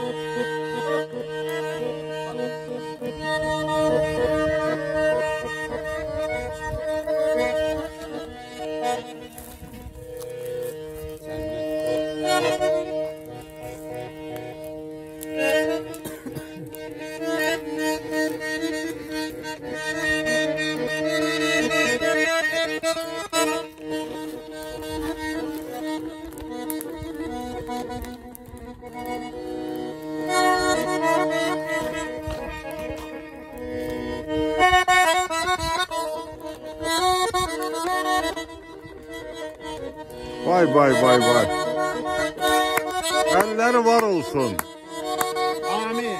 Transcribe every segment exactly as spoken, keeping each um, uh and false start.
Vay vay vay vay. Elleri var olsun. Amin.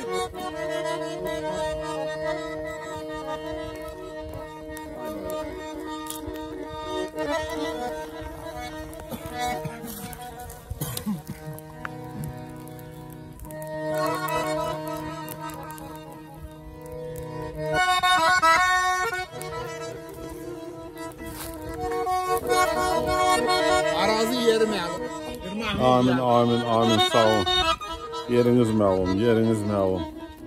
Arazi yeri məlum. Amin amin amin sağ olun. Yeriniz məlum, yeriniz məlum.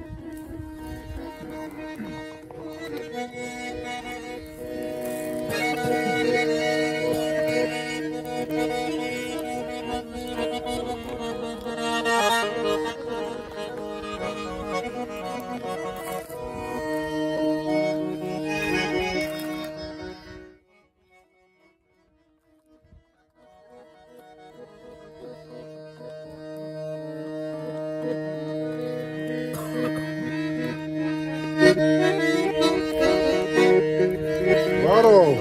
Var ol.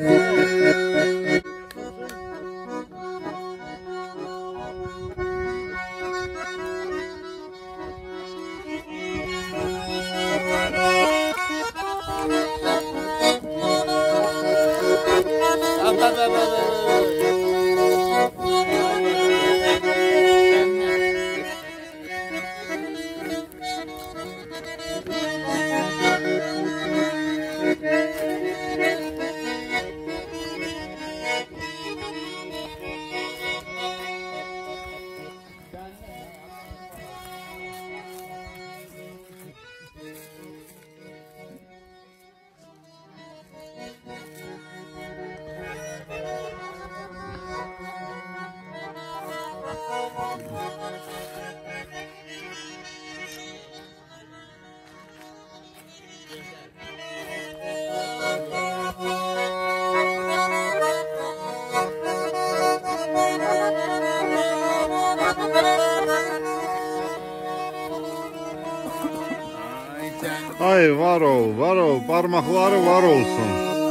Ay var ol, var ol, parmakları var olsun.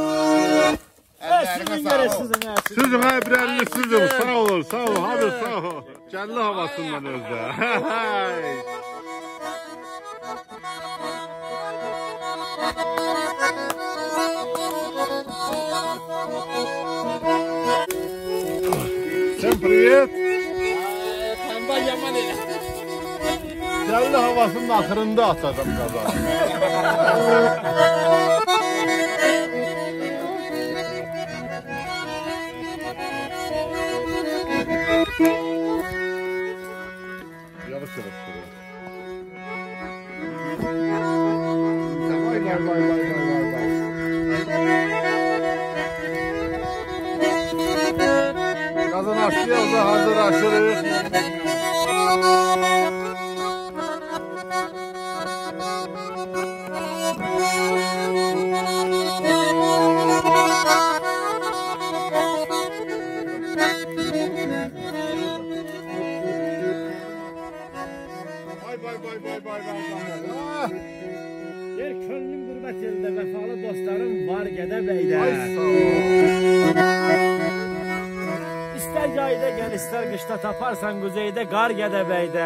Sizin göre sizin. Sizin ebrelli sizin, sağ olun, sağ olun, hadi sağ olun. Kendi havasından özde. Всем привет. Pembe yaman elə. Kendi havasının ahırında atadım kazanı. Yavaş yavaş duruyor. Vay vay vay vay vay vay. Gazın açlıyoruz da hazır aşırıyız. Yer könlüm qürbət eldə vəfalı dostlarım var Gədəbəydə. İstər yayda gəl, istər qışda taparsan quzeydə qar Gədəbəydə.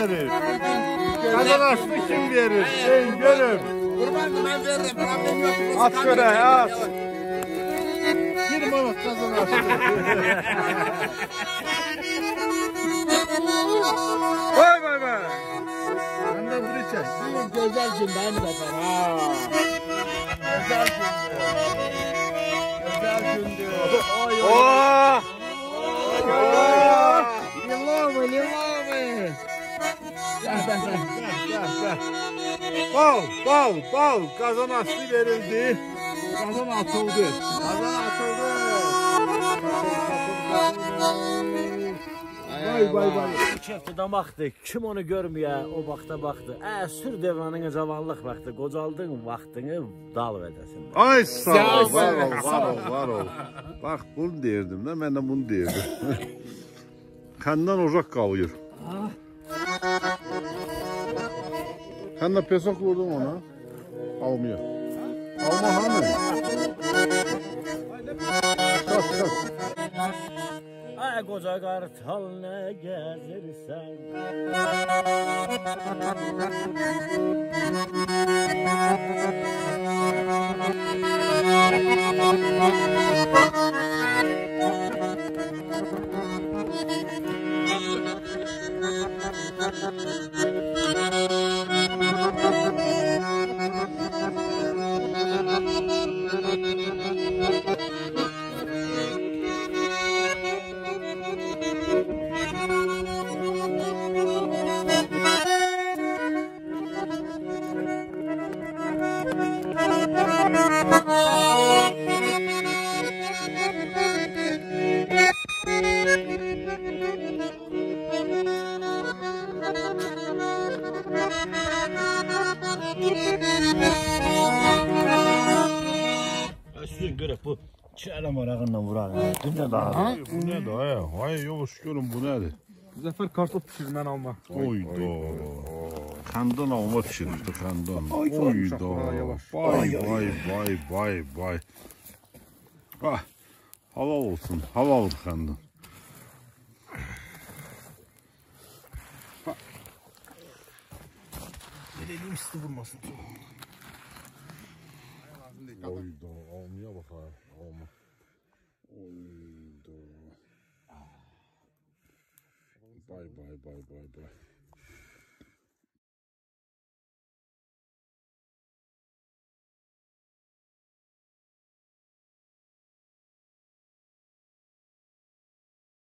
verir? Kazan açtı kim verir? Deyin görüm. Kurbanım ben veririm. Problem yok. At şöyle at. Bir manat kazan açtı. Vay vay vay. Ben de bunu çek. Bir güzel gün ben de ben. Ha. Güzel gündü. Güzel gündü. Oy oy. Oh! Limon mu limon mu? Gel gel gel. Gel gel. Bal bal bal kazan açtı verildi. Kazan atıldı. Kazan atıldı. Vay vay vay. Kefti damaktı. Kim onu görmüyor o vakta baktı. E sür devranını cavanlık vakti. Kocaldığın vaktini dal vedesin. Ay sağ ol, Sağ var ol, ol, sağ var ol. ol, var ol. Bak bunu derdim de ben de bunu derdim. Kandan ocak kalıyor. Sen de pesok vurdun ona. Almıyor. Alma hani. Kalk kalk. Ay koca kartal ne gezirsen. Üstün görüp bu çeyrem arağından vurar. Bu ne daha? Bu ne de he? Vay yavaş görün bu nedir? Bu sefer kartof pişirmen alma. Oyda. Kandan alma pişirmişti kandan. Oyda. Vay vay vay vay vay. Ah. Hava olsun. Hava oldu kandan. Dediğim üstü vurmasın. Oyda. Almaya bak ha. Alma. Oyda. Bay bay bay bay bay.